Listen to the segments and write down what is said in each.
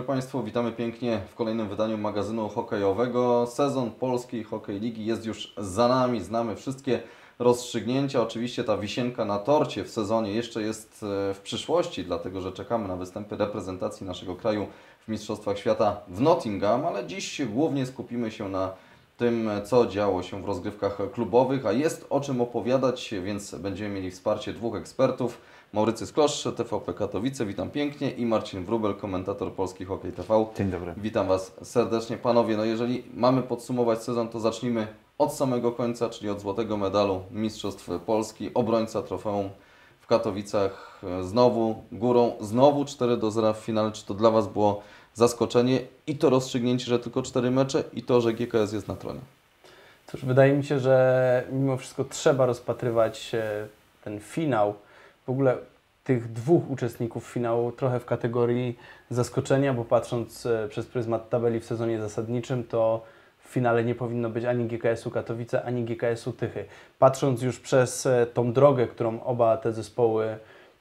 dobry Państwu, witamy pięknie w kolejnym wydaniu magazynu hokejowego. Sezon Polskiej Hokej Ligi jest już za nami, znamy wszystkie rozstrzygnięcia. Oczywiście ta wisienka na torcie w sezonie jeszcze jest w przyszłości, dlatego że czekamy na występy reprezentacji naszego kraju w Mistrzostwach Świata w Nottingham, ale dziś głównie skupimy się na tym, co działo się w rozgrywkach klubowych, a jest o czym opowiadać, więc będziemy mieli wsparcie dwóch ekspertów. Maurycy Sklosz, TVP Katowice, witam pięknie, i Marcin Wróbel, komentator Polski Hokej TV. Dzień dobry. Witam Was serdecznie. Panowie, no jeżeli mamy podsumować sezon, to zacznijmy od samego końca, czyli od złotego medalu Mistrzostw Polski, obrońca trofeum w Katowicach, znowu górą, znowu 4-0 w finale. Czy to dla Was było zaskoczenie i to rozstrzygnięcie, że tylko 4 mecze i to, że GKS jest na tronie? Cóż, wydaje mi się, że mimo wszystko trzeba rozpatrywać ten finał, w ogóle tych dwóch uczestników finału trochę w kategorii zaskoczenia, bo patrząc przez pryzmat tabeli w sezonie zasadniczym, to w finale nie powinno być ani GKS-u Katowice, ani GKS-u Tychy. Patrząc już przez tą drogę, którą oba te zespoły,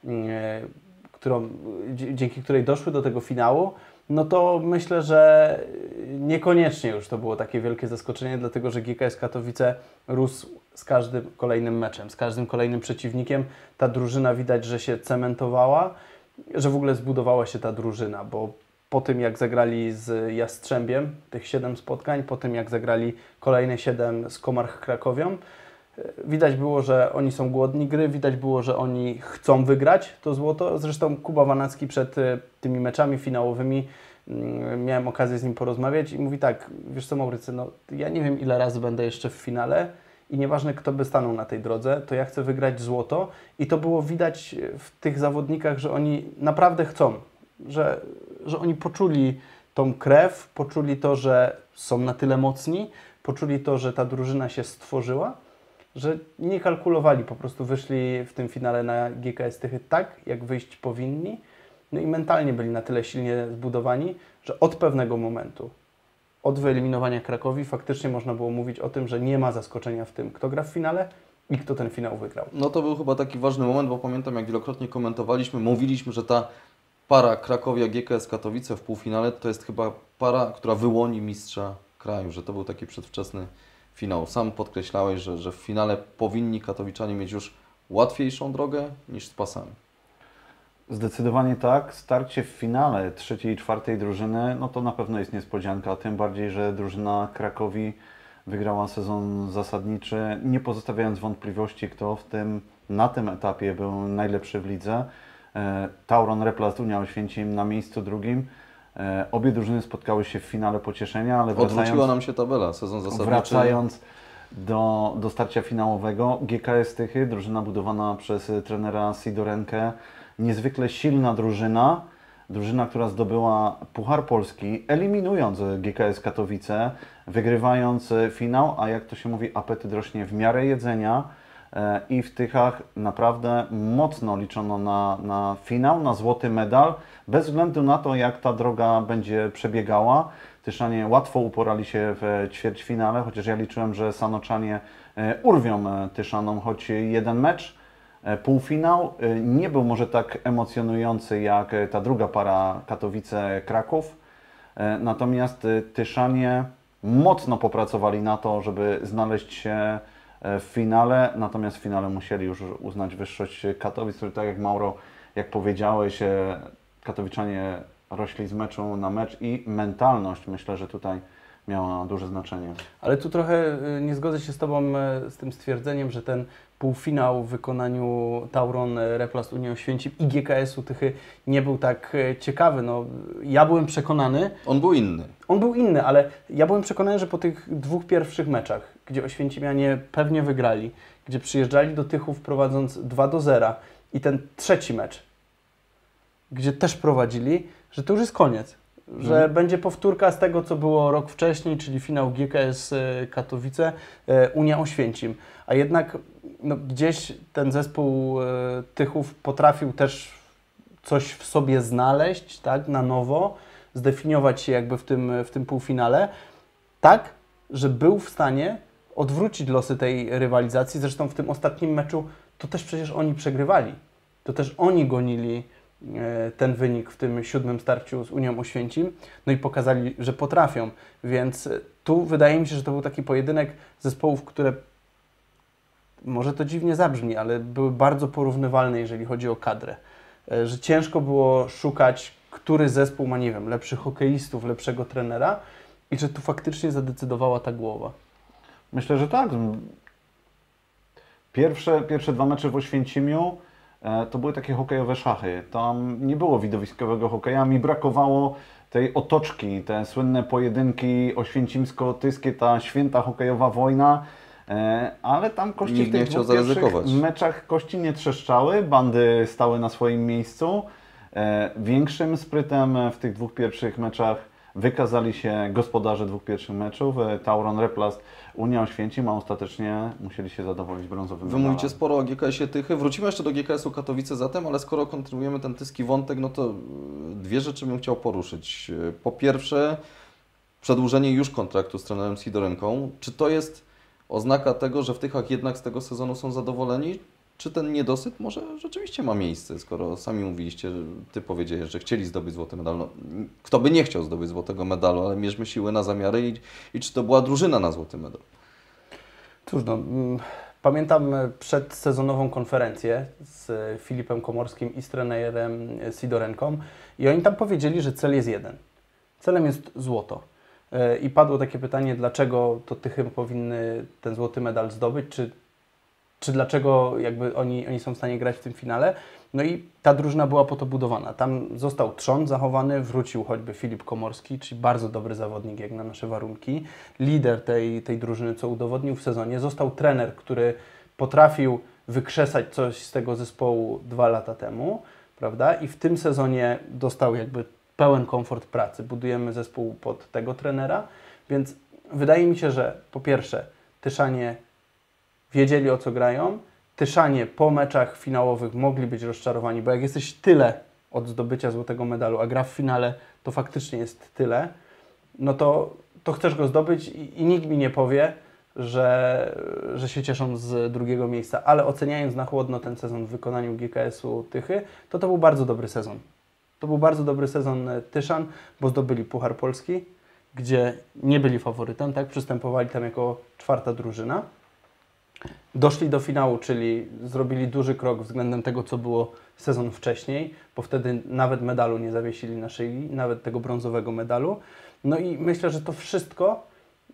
dzięki której doszły do tego finału, no to myślę, że niekoniecznie już to było takie wielkie zaskoczenie, dlatego że GKS Katowice rósł z każdym kolejnym meczem, z każdym kolejnym przeciwnikiem. Ta drużyna widać, że się cementowała, że w ogóle zbudowała się ta drużyna, bo po tym jak zagrali z Jastrzębiem tych 7 spotkań, po tym jak zagrali kolejne 7 z Comarch Krakowią, widać było, że oni są głodni gry, widać było, że oni chcą wygrać to złoto. Zresztą Kuba Wanacki przed tymi meczami finałowymi, miałem okazję z nim porozmawiać i mówi tak: wiesz co, Maurycy, no ja nie wiem ile razy będę jeszcze w finale i nieważne kto by stanął na tej drodze, to ja chcę wygrać złoto. I to było widać w tych zawodnikach, że oni naprawdę chcą, że oni poczuli tą krew, poczuli to, że są na tyle mocni, poczuli to, że ta drużyna się stworzyła, że nie kalkulowali, po prostu wyszli w tym finale na GKS Tychy tak, jak wyjść powinni. No i mentalnie byli na tyle silnie zbudowani, że od pewnego momentu, od wyeliminowania Krakowi, faktycznie można było mówić o tym, że nie ma zaskoczenia w tym, kto gra w finale i kto ten finał wygrał. No to był chyba taki ważny moment, bo pamiętam, jak wielokrotnie komentowaliśmy, mówiliśmy, że ta para Krakowia-GKS Katowice w półfinale to jest chyba para, która wyłoni mistrza kraju, że to był taki przedwczesny finał. Sam podkreślałeś, że w finale powinni katowiczanie mieć już łatwiejszą drogę niż z pasami. Zdecydowanie tak. Starcie w finale trzeciej i czwartej drużyny, no to na pewno jest niespodzianka, tym bardziej, że drużyna Krakowi wygrała sezon zasadniczy, nie pozostawiając wątpliwości, kto na tym etapie był najlepszy w lidze. Tauron Replast Unia Oświęcim na miejscu drugim. Obie drużyny spotkały się w finale pocieszenia, ale odwróciła nam się tabela, sezon zasadniczy. Wracając do starcia finałowego, GKS Tychy, drużyna budowana przez trenera Sidorenkę, niezwykle silna drużyna, która zdobyła Puchar Polski, eliminując GKS Katowice, wygrywając finał, a jak to się mówi, apetyt rośnie w miarę jedzenia. I w Tychach naprawdę mocno liczono na finał, na złoty medal, bez względu na to, jak ta droga będzie przebiegała. Tyszanie łatwo uporali się w ćwierćfinale, chociaż ja liczyłem, że Sanoczanie urwią Tyszanom choć jeden mecz. Półfinał nie był może tak emocjonujący jak ta druga para Katowice-Kraków, natomiast Tyszanie mocno popracowali na to, żeby znaleźć się w finale, natomiast w finale musieli już uznać wyższość Katowic, który, tak jak Mauro, jak powiedziałeś, katowiczanie rośli z meczu na mecz i mentalność, myślę, że tutaj miała duże znaczenie. Ale tu trochę nie zgodzę się z Tobą z tym stwierdzeniem, że ten półfinał w wykonaniu Tauron Replast Unia Oświęcim i GKS-u Tychy nie był tak ciekawy. No, ja byłem przekonany... On był inny. On był inny, ale ja byłem przekonany, że po tych dwóch pierwszych meczach, gdzie Oświęcimianie pewnie wygrali, gdzie przyjeżdżali do Tychów prowadząc 2-0 i ten trzeci mecz, gdzie też prowadzili, że to już jest koniec. Że będzie powtórka z tego, co było rok wcześniej, czyli finał GKS Katowice, Unia Oświęcim. A jednak no, gdzieś ten zespół Tychów potrafił też coś w sobie znaleźć, tak, na nowo, zdefiniować się jakby w tym półfinale, tak, że był w stanie odwrócić losy tej rywalizacji. Zresztą w tym ostatnim meczu to też przecież oni przegrywali. To też oni gonili ten wynik w tym 7. starciu z Unią Oświęcim, no i pokazali, że potrafią, więc tu wydaje mi się, że to był taki pojedynek zespołów, które może to dziwnie zabrzmi, ale były bardzo porównywalne, jeżeli chodzi o kadrę, że ciężko było szukać, który zespół ma, nie wiem, lepszych hokeistów, lepszego trenera i że tu faktycznie zadecydowała ta głowa. Myślę, że tak. Pierwsze 2 mecze w Oświęcimiu to były takie hokejowe szachy. Tam nie było widowiskowego hokeja. Mi brakowało tej otoczki, te słynne pojedynki oświęcimsko-tyskie, ta święta hokejowa wojna. Ale tam kości Nikt w tych nie chciał 2 pierwszych zaryzykować. meczach kości nie trzeszczały, bandy stały na swoim miejscu. Większym sprytem w tych 2 pierwszych meczach wykazali się gospodarze 2 pierwszych meczów, Tauron Replast, Unia Oświęcim, a ostatecznie musieli się zadowolić brązowym Wy medalem. mówicie sporo o GKS-ie Tychy. Wrócimy jeszcze do GKS-u Katowice zatem, ale skoro kontynuujemy ten tyski wątek, no to 2 rzeczy bym chciał poruszyć. Po pierwsze, przedłużenie już kontraktu z trenerem Sidorenką. Czy to jest oznaka tego, że w Tychach jednak z tego sezonu są zadowoleni? Czy ten niedosyt może rzeczywiście ma miejsce, skoro sami mówiliście, Ty powiedziałeś, że chcieli zdobyć złoty medal. No, kto by nie chciał zdobyć złotego medalu, ale mierzmy siły na zamiary i czy to była drużyna na złoty medal? Cóż, no, pamiętam przedsezonową konferencję z Filipem Komorskim i z trenerem Sidorenką i oni tam powiedzieli, że cel jest jeden. Celem jest złoto. I padło takie pytanie, dlaczego to Tychy powinny ten złoty medal zdobyć, czy dlaczego jakby oni są w stanie grać w tym finale. No i ta drużyna była po to budowana. Tam został trzon zachowany, wrócił choćby Filip Komorski, czyli bardzo dobry zawodnik jak na nasze warunki. Lider tej drużyny, co udowodnił w sezonie. Został trener, który potrafił wykrzesać coś z tego zespołu 2 lata temu, prawda? I w tym sezonie dostał jakby pełen komfort pracy. Budujemy zespół pod tego trenera, więc wydaje mi się, że po pierwsze Tyszanie wiedzieli, o co grają. Tyszanie po meczach finałowych mogli być rozczarowani, bo jak jesteś tyle od zdobycia złotego medalu, a gra w finale to faktycznie jest tyle, no to chcesz go zdobyć i nikt mi nie powie, że się cieszą z 2. miejsca. Ale oceniając na chłodno ten sezon w wykonaniu GKS-u Tychy, to był bardzo dobry sezon. To był bardzo dobry sezon Tyszan, bo zdobyli Puchar Polski, gdzie nie byli faworytem, tak? Przystępowali tam jako 4. drużyna. Doszli do finału, czyli zrobili duży krok względem tego, co było sezon wcześniej, bo wtedy nawet medalu nie zawiesili na szyi, nawet tego brązowego medalu. No i myślę, że to wszystko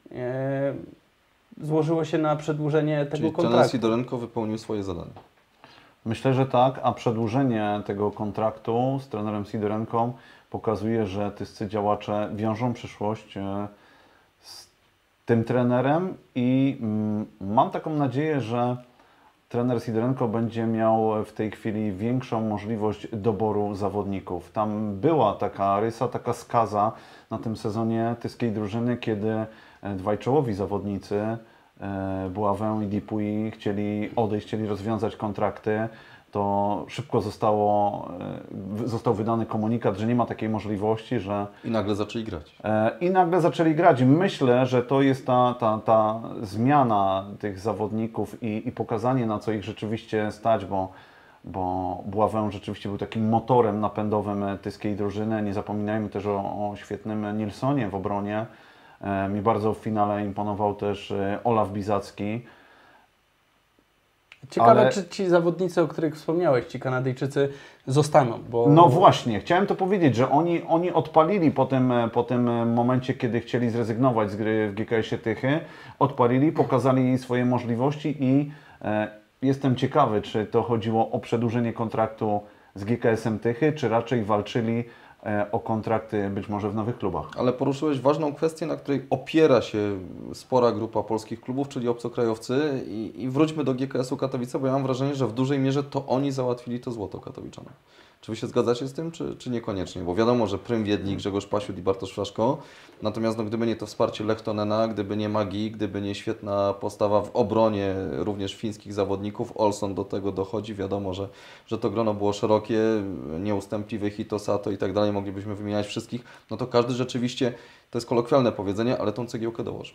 złożyło się na przedłużenie tego Czyli trener kontraktu. Sidorenko wypełnił swoje zadanie. Myślę, że tak, a przedłużenie tego kontraktu z trenerem Sidorenką pokazuje, że tyscy działacze wiążą przyszłość z tym trenerem i mam taką nadzieję, że trener Sidorenko będzie miał w tej chwili większą możliwość doboru zawodników. Tam była taka rysa, taka skaza na tym sezonie tyskiej drużyny, kiedy 2 czołowi zawodnicy, Buławę i Dipui, chcieli odejść, chcieli rozwiązać kontrakty. To szybko został wydany komunikat, że nie ma takiej możliwości, że... I nagle zaczęli grać. I nagle zaczęli grać. Myślę, że to jest ta zmiana tych zawodników i pokazanie, na co ich rzeczywiście stać, bo Buławę rzeczywiście był takim motorem napędowym tyskiej drużyny. Nie zapominajmy też o świetnym Nilsonie w obronie. Mi bardzo w finale imponował też Olaf Bizacki. Ciekawe, czy ci zawodnicy, o których wspomniałeś, ci Kanadyjczycy, zostaną, bo... No właśnie, chciałem to powiedzieć, że oni odpalili po tym momencie, kiedy chcieli zrezygnować z gry w GKS-ie Tychy, odpalili, pokazali swoje możliwości i jestem ciekawy, czy to chodziło o przedłużenie kontraktu z GKS-em Tychy, czy raczej walczyli o kontrakty być może w nowych klubach. Ale poruszyłeś ważną kwestię, na której opiera się spora grupa polskich klubów, czyli obcokrajowcy. I wróćmy do GKS-u Katowice, bo ja mam wrażenie, że w dużej mierze to oni załatwili to złoto katowiczanom. Czy Wy się zgadzacie z tym, czy niekoniecznie? Bo wiadomo, że prym wiedli Grzegorz Pasiut i Bartosz Flaszko, natomiast gdyby nie to wsparcie Lehtonena, gdyby nie Magii, gdyby nie świetna postawa w obronie również fińskich zawodników, Olson do tego dochodzi, wiadomo, że to grono było szerokie, nieustępliwe, Hito, Sato i tak dalej, moglibyśmy wymieniać wszystkich, no to każdy rzeczywiście, to jest kolokwialne powiedzenie, ale tą cegiełkę dołożył.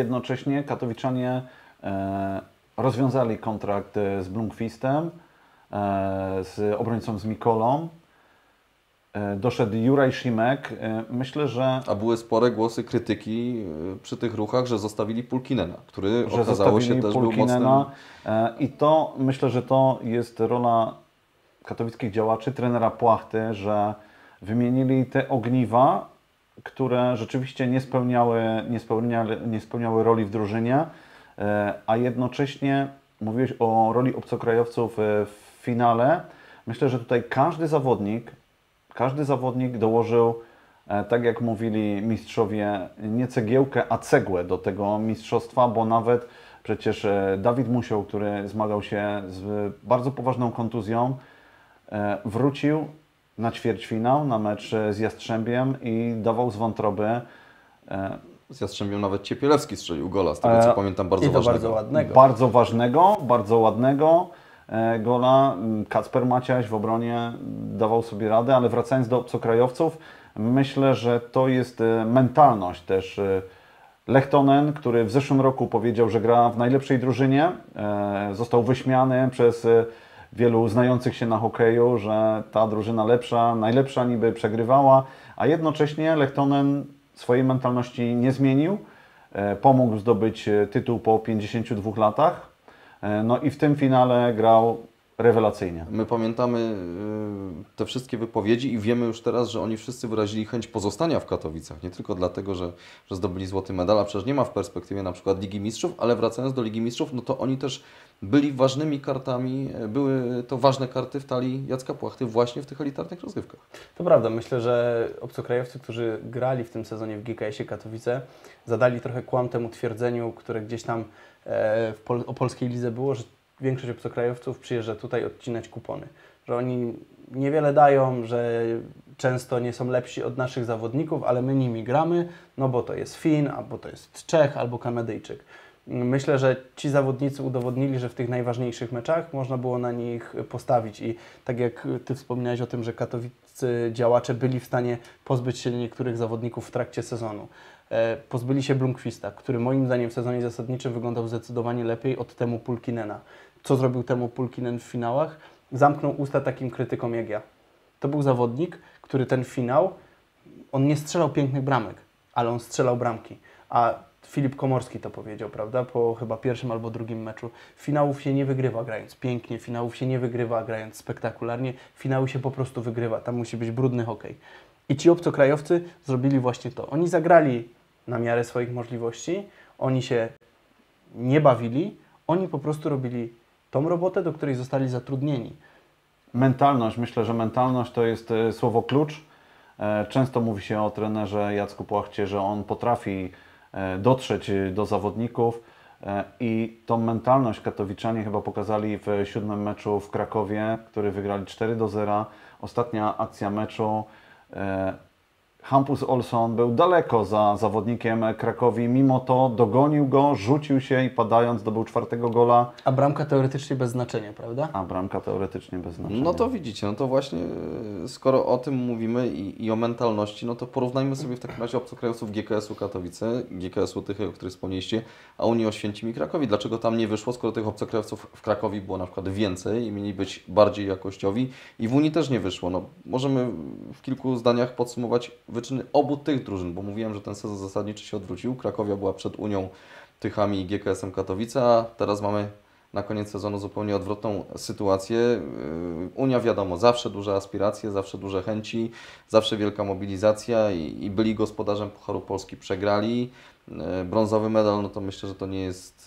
Jednocześnie katowiczanie rozwiązali kontrakt z Blomqvistem. z obrońcą z Mikolą. Doszedł Juraj Szymek. Myślę, że... A były spore głosy krytyki przy tych ruchach, że zostawili Pulkinena, który okazało się też był mocnym... I to myślę, że to jest rola katowickich działaczy, trenera Płachty, że wymienili te ogniwa, które rzeczywiście nie spełniały roli w drużynie, a jednocześnie mówiłeś o roli obcokrajowców w finale. Myślę, że tutaj każdy zawodnik dołożył, tak jak mówili mistrzowie, nie cegiełkę, a cegłę do tego mistrzostwa, bo nawet przecież Dawid Musioł, który zmagał się z bardzo poważną kontuzją, wrócił na ćwierćfinał, na mecz z Jastrzębiem i dawał z wątroby. Z Jastrzębiem nawet Ciepielewski strzelił gola, z tego co pamiętam, bardzo ważnego. Bardzo ładnego. Bardzo ładnego gola. Kacper Maciaś w obronie dawał sobie radę, ale wracając do obcokrajowców, myślę, że to jest mentalność też. Lechtonen, który w zeszłym roku powiedział, że gra w najlepszej drużynie, został wyśmiany przez wielu znających się na hokeju, że ta drużyna lepsza, najlepsza niby przegrywała, a jednocześnie Lechtonen swojej mentalności nie zmienił, pomógł zdobyć tytuł po 52 latach, no i w tym finale grał rewelacyjnie. My pamiętamy te wszystkie wypowiedzi i wiemy już teraz, że oni wszyscy wyrazili chęć pozostania w Katowicach. Nie tylko dlatego, że zdobyli złoty medal, a przecież nie ma w perspektywie na przykład Ligi Mistrzów, ale wracając do Ligi Mistrzów, no to oni też byli ważnymi kartami, były to ważne karty w talii Jacka Płachty właśnie w tych elitarnych rozgrywkach. To prawda, myślę, że obcokrajowcy, którzy grali w tym sezonie w GKS-ie Katowice, zadali trochę kłam temu twierdzeniu, które gdzieś tam o polskiej lidze było, że większość obcokrajowców przyjeżdża tutaj odcinać kupony. Że oni niewiele dają, że często nie są lepsi od naszych zawodników, ale my nimi gramy, no bo to jest Fin, albo to jest Czech, albo Kanadyjczyk. Myślę, że ci zawodnicy udowodnili, że w tych najważniejszych meczach można było na nich postawić i tak jak Ty wspominałeś o tym, że katowiccy działacze byli w stanie pozbyć się niektórych zawodników w trakcie sezonu. Pozbyli się Blomqvista, który moim zdaniem w sezonie zasadniczym wyglądał zdecydowanie lepiej od Teemu Pulkinena. Co zrobił Teemu Pulkinen w finałach? Zamknął usta takim krytykom jak ja. To był zawodnik, który ten finał, on nie strzelał pięknych bramek, ale on strzelał bramki. A Filip Komorski to powiedział, prawda, po chyba pierwszym albo drugim meczu. Finałów się nie wygrywa grając pięknie, finałów się nie wygrywa grając spektakularnie, finały się po prostu wygrywa, tam musi być brudny hokej. I ci obcokrajowcy zrobili właśnie to. Oni zagrali na miarę swoich możliwości, oni się nie bawili, oni po prostu robili tą robotę, do której zostali zatrudnieni. Mentalność, myślę, że mentalność to jest słowo klucz. Często mówi się o trenerze Jacku Płachcie, że on potrafi dotrzeć do zawodników i tą mentalność katowiczanie chyba pokazali w 7. meczu w Krakowie, który wygrali 4-0. Ostatnia akcja meczu. Hampus Olsson był daleko za zawodnikiem Krakowi, mimo to dogonił go, rzucił się i padając zdobył 4. gola. A bramka teoretycznie bez znaczenia, prawda? A bramka teoretycznie bez znaczenia. No to widzicie, no to właśnie skoro o tym mówimy i o mentalności, no to porównajmy sobie w takim razie obcokrajowców GKS-u Katowice, GKS-u tych, o których wspomnieliście, a Unii Oświęcim i Krakowi. Dlaczego tam nie wyszło, skoro tych obcokrajowców w Krakowie było na przykład więcej i mieli być bardziej jakościowi i w Unii też nie wyszło. No, możemy w kilku zdaniach podsumować wyczyny obu tych drużyn, bo mówiłem, że ten sezon zasadniczy się odwrócił. Krakowia była przed Unią Tychami i GKS-em Katowice, a teraz mamy na koniec sezonu zupełnie odwrotną sytuację. Unia wiadomo, zawsze duże aspiracje, zawsze duże chęci, zawsze wielka mobilizacja i byli gospodarzem Pucharu Polski, przegrali. Brązowy medal, no to myślę, że to nie jest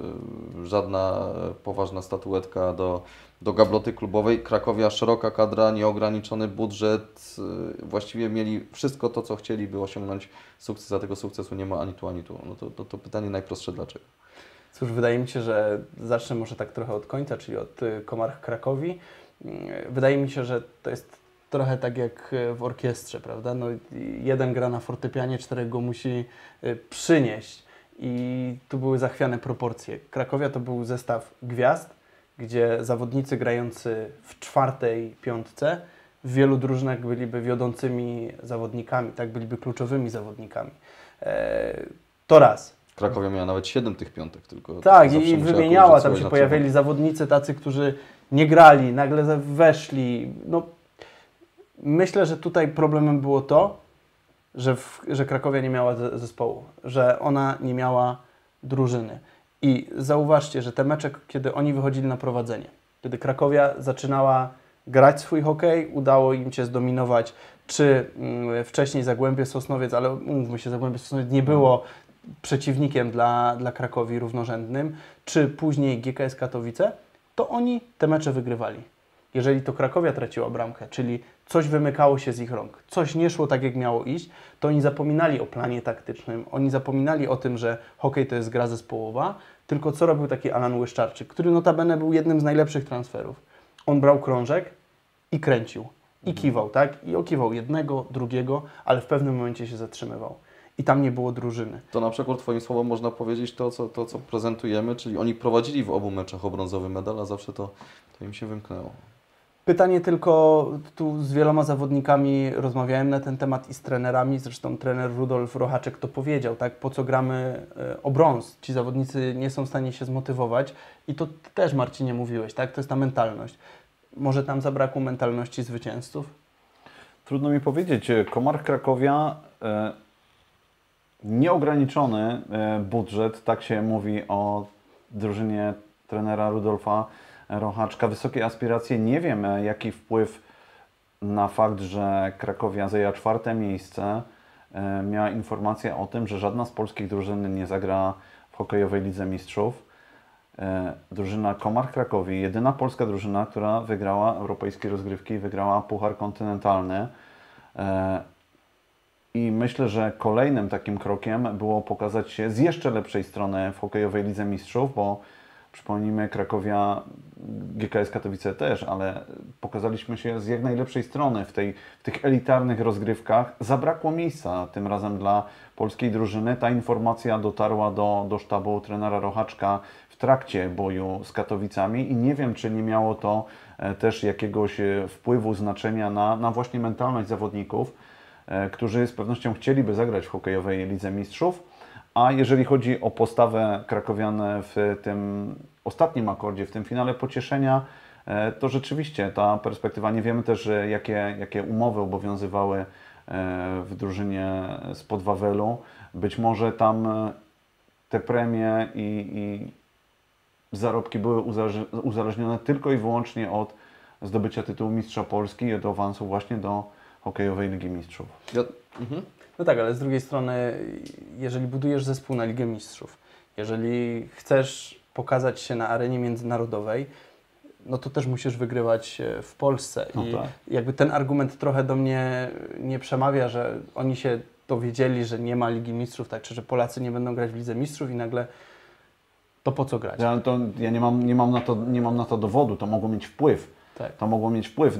żadna poważna statuetka do gabloty klubowej. Krakowia szeroka kadra, nieograniczony budżet, właściwie mieli wszystko to, co chcieli, by osiągnąć sukces, a tego sukcesu nie ma ani tu, ani tu. No to pytanie najprostsze, dlaczego? Cóż, wydaje mi się, że zacznę może tak trochę od końca, czyli od Komarch Krakowi. Wydaje mi się, że to jest trochę tak jak w orkiestrze, prawda? No, jeden gra na fortepianie, 4 go musi przynieść i tu były zachwiane proporcje. Krakowia to był zestaw gwiazd, gdzie zawodnicy grający w 4., 5. w wielu drużynach byliby wiodącymi zawodnikami, tak, byliby kluczowymi zawodnikami. To raz. Krakowia miała nawet 7 tych piątek tylko. Tak, to i wymieniała, tam się pojawiali zawodnicy tacy, którzy nie grali, nagle weszli. No, myślę, że tutaj problemem było to, że Krakowia nie miała zespołu, że ona nie miała drużyny. I zauważcie, że te mecze, kiedy oni wychodzili na prowadzenie, kiedy Krakowia zaczynała grać swój hokej, udało im się zdominować, czy wcześniej Zagłębie Sosnowiec, ale umówmy się, Zagłębie Sosnowiec nie było przeciwnikiem dla Krakowi równorzędnym, czy później GKS Katowice, to oni te mecze wygrywali. Jeżeli to Krakowia traciła bramkę, czyli coś wymykało się z ich rąk, coś nie szło tak, jak miało iść, to oni zapominali o planie taktycznym, oni zapominali o tym, że hokej to jest gra zespołowa, tylko co robił taki Alan Łyszczarczyk, który notabene był jednym z najlepszych transferów. On brał krążek i kręcił, i kiwał, tak? I okiwał jednego, drugiego, ale w pewnym momencie się zatrzymywał. I tam nie było drużyny. To na przykład Twoim słowom można powiedzieć to, co prezentujemy, czyli oni prowadzili w obu meczach o brązowy medal, a zawsze to im się wymknęło. Pytanie tylko, tu z wieloma zawodnikami rozmawiałem na ten temat i z trenerami, zresztą trener Rudolf Rochaczek to powiedział, tak, po co gramy o brąz, ci zawodnicy nie są w stanie się zmotywować i to Ty też, Marcinie, mówiłeś, tak, to jest ta mentalność. Może tam zabrakło mentalności zwycięzców? Trudno mi powiedzieć. Komar Krakowia, nieograniczony budżet, tak się mówi o drużynie trenera Rudolfa Rochaczka, wysokie aspiracje. Nie wiem, jaki wpływ na fakt, że Krakowia zajęła 4. miejsce, miała informacja o tym, że żadna z polskich drużyn nie zagra w hokejowej Lidze Mistrzów. Drużyna Komar Krakowi, jedyna polska drużyna, która wygrała europejskie rozgrywki i wygrała Puchar Kontynentalny. I myślę, że kolejnym takim krokiem było pokazać się z jeszcze lepszej strony w hokejowej Lidze Mistrzów, bo przypomnijmy, Krakowia, GKS Katowice też, ale pokazaliśmy się z jak najlepszej strony w tych elitarnych rozgrywkach. Zabrakło miejsca tym razem dla polskiej drużyny. Ta informacja dotarła do sztabu trenera Rochaczka w trakcie boju z Katowicami i nie wiem, czy nie miało to też jakiegoś wpływu, znaczenia na właśnie mentalność zawodników, którzy z pewnością chcieliby zagrać w hokejowej Lidze Mistrzów. A jeżeli chodzi o postawę krakowian w tym ostatnim akordzie, w tym finale pocieszenia, to rzeczywiście ta perspektywa, nie wiemy też jakie umowy obowiązywały w drużynie spod Wawelu. Być może tam te premie i zarobki były uzależnione tylko i wyłącznie od zdobycia tytułu Mistrza Polski i od awansu właśnie do hokejowej Ligi Mistrzów. No tak, ale z drugiej strony, jeżeli budujesz zespół na Ligę Mistrzów, jeżeli chcesz pokazać się na arenie międzynarodowej, no to też musisz wygrywać w Polsce. No I tak. jakby ten argument trochę do mnie nie przemawia, że oni się dowiedzieli, że nie ma Ligi Mistrzów, tak, czy że Polacy nie będą grać w Lidze Mistrzów i nagle to po co grać? Ja nie mam na to dowodu, to mogło mieć wpływ. Tak. To mogło mieć wpływ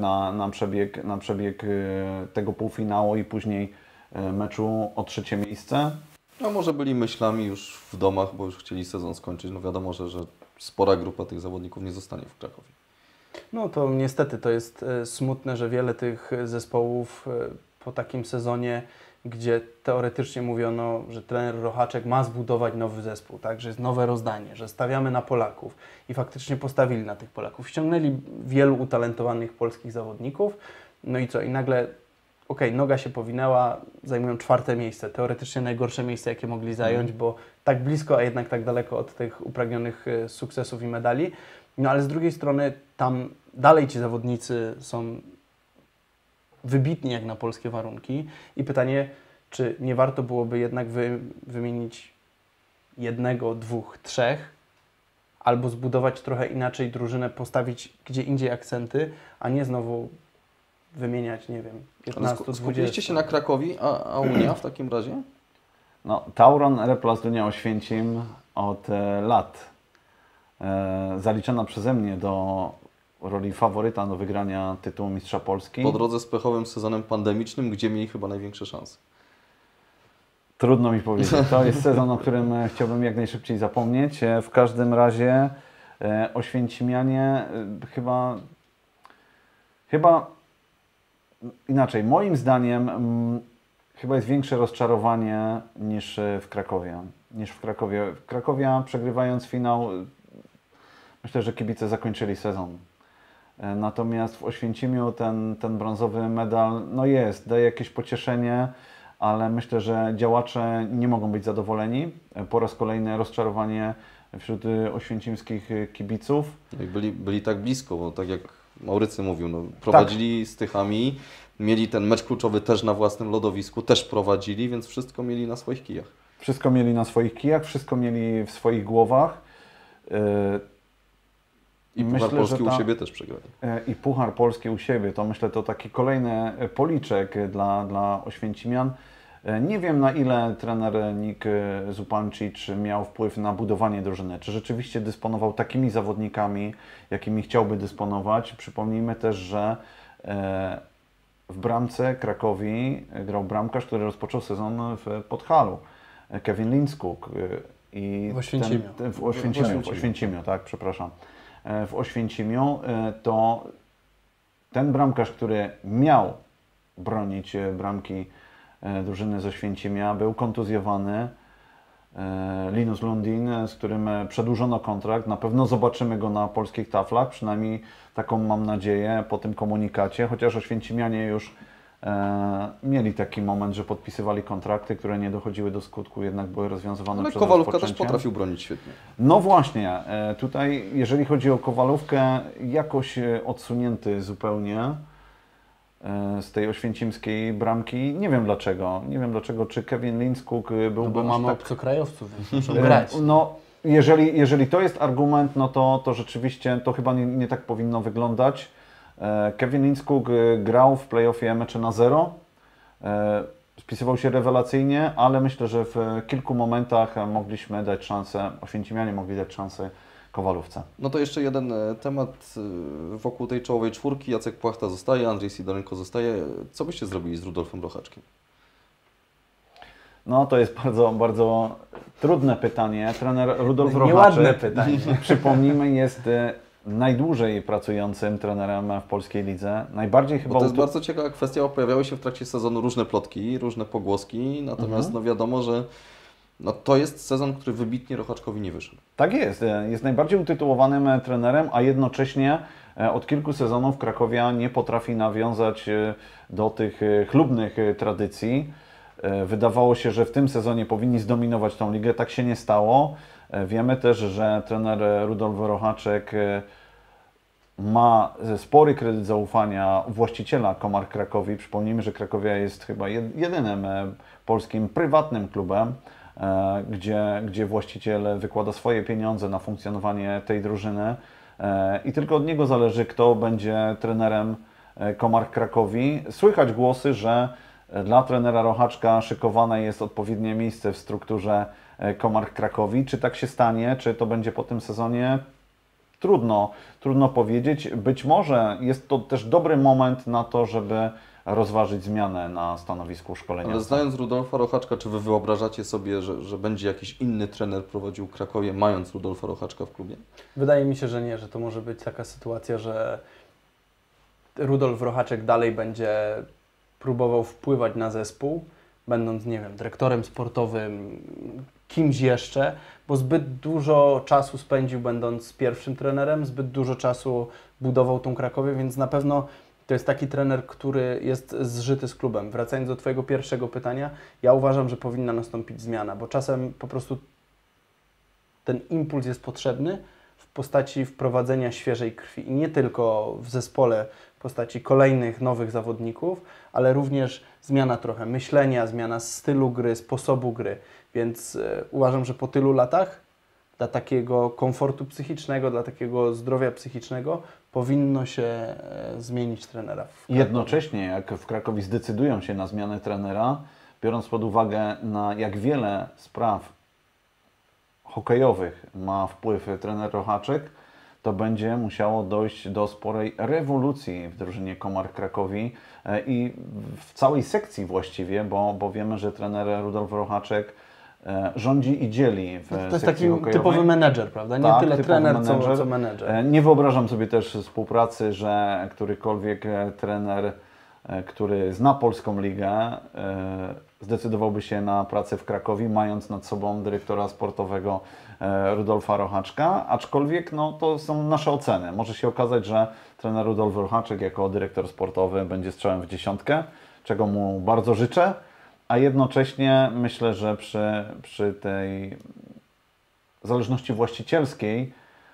na przebieg tego półfinału i później meczu o 3. miejsce. No może byli myślami już w domach, bo już chcieli sezon skończyć. No wiadomo, że spora grupa tych zawodników nie zostanie w Krakowie. No to niestety to jest smutne, że wiele tych zespołów po takim sezonie, gdzie teoretycznie mówiono, że trener Rochaczek ma zbudować nowy zespół, tak, że jest nowe rozdanie, że stawiamy na Polaków i faktycznie postawili na tych Polaków. Ściągnęli wielu utalentowanych polskich zawodników, no i co? I nagle, noga się powinęła, zajmują 4. miejsce, teoretycznie najgorsze miejsce, jakie mogli zająć, bo tak blisko, a jednak tak daleko od tych upragnionych sukcesów i medali. No ale z drugiej strony tam dalej ci zawodnicy są wybitni jak na polskie warunki i pytanie, czy nie warto byłoby jednak wymienić 1, 2, 3 albo zbudować trochę inaczej drużynę, postawić gdzie indziej akcenty, a nie znowu wymieniać, nie wiem, 15, 20. Skupiliście się na Krakowi, a Unia w takim razie? No, Tauron Replas Dunia Oświęcim od lat zaliczana przeze mnie do roli faworyta do wygrania tytułu Mistrza Polski. Po drodze z pechowym sezonem pandemicznym, gdzie mieli chyba największe szanse. Trudno mi powiedzieć. To jest sezon, o którym chciałbym jak najszybciej zapomnieć. W każdym razie Oświęcimianie chyba inaczej. Moim zdaniem chyba jest większe rozczarowanie niż w Krakowie. Krakowia, przegrywając finał, myślę, że kibice zakończyli sezon. Natomiast w Oświęcimiu ten brązowy medal daje jakieś pocieszenie, ale myślę, że działacze nie mogą być zadowoleni. Po raz kolejny rozczarowanie wśród oświęcimskich kibiców. No i byli tak blisko, bo tak jak Maurycy mówił, prowadzili z Tychami, mieli ten mecz kluczowy też na własnym lodowisku, też prowadzili, więc wszystko mieli na swoich kijach. Wszystko mieli na swoich kijach, wszystko mieli w swoich głowach. I Puchar Polski u siebie też przegrali. I Puchar Polski u siebie, to myślę, to taki kolejny policzek dla Oświęcimian. Nie wiem, na ile trener Nik Zupancic miał wpływ na budowanie drużyny. Czy rzeczywiście dysponował takimi zawodnikami, jakimi chciałby dysponować. Przypomnijmy też, że w bramce Krakowi grał bramkarz, który rozpoczął sezon w Podhalu. Kevin Lindskog. W Oświęcimiu. W Oświęcimiu, tak, przepraszam. W Oświęcimiu to ten bramkarz, który miał bronić bramki drużyny z Oświęcimia, był kontuzjowany. Linus Lundin, z którym przedłużono kontrakt. Na pewno zobaczymy go na polskich taflach, przynajmniej taką mam nadzieję po tym komunikacie, chociaż Oświęcimianie już mieli taki moment, że podpisywali kontrakty, które nie dochodziły do skutku, jednak były rozwiązywane Ale przed Kowalówka rozpoczęciem. też potrafił bronić świetnie. No właśnie, tutaj jeżeli chodzi o Kowalówkę, jakoś odsunięty zupełnie z tej oświęcimskiej bramki. Nie wiem dlaczego. Nie wiem dlaczego, czy Kevin Lindskog byłby bo mamy tak... obcokrajowców, więc muszą grać. No, jeżeli to jest argument, no to rzeczywiście to chyba nie tak powinno wyglądać. Kevin Lindskog grał w play-offie mecze na 0. Spisywał się rewelacyjnie, ale myślę, że w kilku momentach mogliśmy dać szansę, Oświęcimianie mogli dać szansę Kowalówce. No to jeszcze jeden temat wokół tej czołowej czwórki. Jacek Płachta zostaje, Andrzej Sidorenko zostaje. Co byście zrobili z Rudolfem Rochaczkiem? No to jest bardzo, bardzo trudne pytanie. Trener Rudolf Nieładne Rochaczek, pytanie. przypomnijmy, jest najdłużej pracującym trenerem w polskiej lidze. Najbardziej chyba... Bo to jest bardzo ciekawa kwestia, bo pojawiały się w trakcie sezonu różne plotki, różne pogłoski, natomiast no wiadomo, że to jest sezon, który wybitnie Rochaczkowi nie wyszedł. Tak jest. Jest najbardziej utytułowanym trenerem, a jednocześnie od kilku sezonów Krakowia nie potrafi nawiązać do tych chlubnych tradycji. Wydawało się, że w tym sezonie powinni zdominować tą ligę. Tak się nie stało. Wiemy też, że trener Rudolf Rochaczek ma spory kredyt zaufania właściciela Komar Krakowi. Przypomnijmy, że Krakowia jest chyba jedynym polskim prywatnym klubem, gdzie właściciel wykłada swoje pieniądze na funkcjonowanie tej drużyny i tylko od niego zależy, kto będzie trenerem Komar Krakowi. Słychać głosy, że dla trenera Rochaczka szykowane jest odpowiednie miejsce w strukturze Komar Krakowi. Czy tak się stanie, czy to będzie po tym sezonie? Trudno powiedzieć. Być może jest to też dobry moment na to, żeby rozważyć zmianę na stanowisku szkoleniowym. Ale znając Rudolfa Rochaczka, czy Wy wyobrażacie sobie, że będzie jakiś inny trener prowadził Krakowie, mając Rudolfa Rochaczka w klubie? Wydaje mi się, że nie, że to może być taka sytuacja, że Rudolf Rochaczek dalej będzie próbował wpływać na zespół, będąc, nie wiem, dyrektorem sportowym, kimś jeszcze, bo zbyt dużo czasu spędził będąc pierwszym trenerem, zbyt dużo czasu budował tą Krakowię, więc na pewno to jest taki trener, który jest zżyty z klubem. Wracając do Twojego pierwszego pytania, ja uważam, że powinna nastąpić zmiana, bo czasem po prostu ten impuls jest potrzebny w postaci wprowadzenia świeżej krwi i nie tylko w zespole w postaci kolejnych nowych zawodników, ale również zmiana trochę myślenia, zmiana stylu gry, sposobu gry. Więc uważam, że po tylu latach dla takiego komfortu psychicznego, dla takiego zdrowia psychicznego powinno się zmienić trenera. Jednocześnie, jak w Krakowie zdecydują się na zmianę trenera, biorąc pod uwagę, na jak wiele spraw hokejowych ma wpływ trener Rochaczek, to będzie musiało dojść do sporej rewolucji w drużynie Komar Krakowi i w całej sekcji właściwie, bo wiemy, że trener Rudolf Rochaczek rządzi i dzieli w To jest sekcji taki hokejowej. typowy menedżer, prawda? Nie Tak, tyle typowy trener, menedżer. co menedżer. Nie wyobrażam sobie też współpracy, że którykolwiek trener, który zna polską ligę, zdecydowałby się na pracę w Krakowie, mając nad sobą dyrektora sportowego Rudolfa Rochaczka, aczkolwiek no, to są nasze oceny. Może się okazać, że trener Rudolf Rochaczek jako dyrektor sportowy będzie strzałem w dziesiątkę, czego mu bardzo życzę, a jednocześnie myślę, że przy tej zależności właścicielskiej